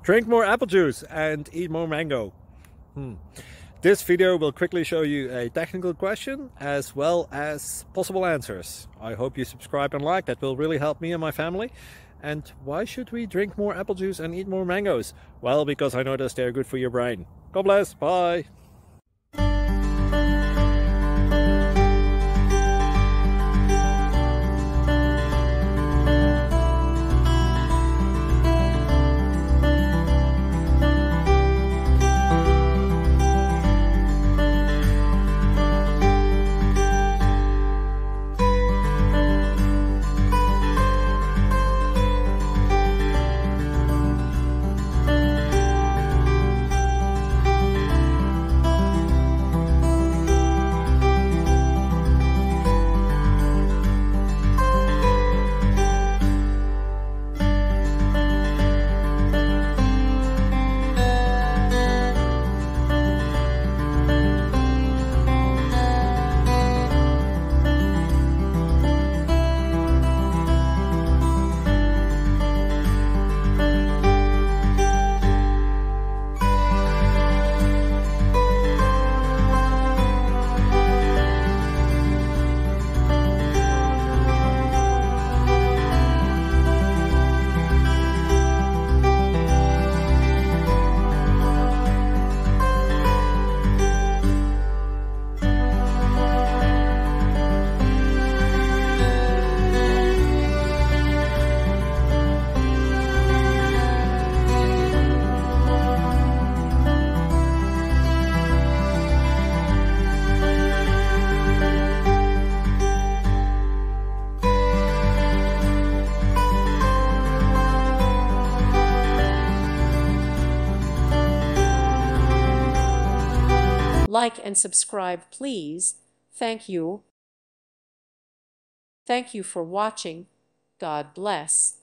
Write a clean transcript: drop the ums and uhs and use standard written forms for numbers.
Drink more apple juice and eat more mango. This video will quickly show you a technical question as well as possible answers. I hope you subscribe and like, that will really help me and my family. And why should we drink more apple juice and eat more mangoes? Well, because I noticed they're good for your brain. God bless, bye! Like and subscribe, please. Thank you. Thank you for watching. God bless.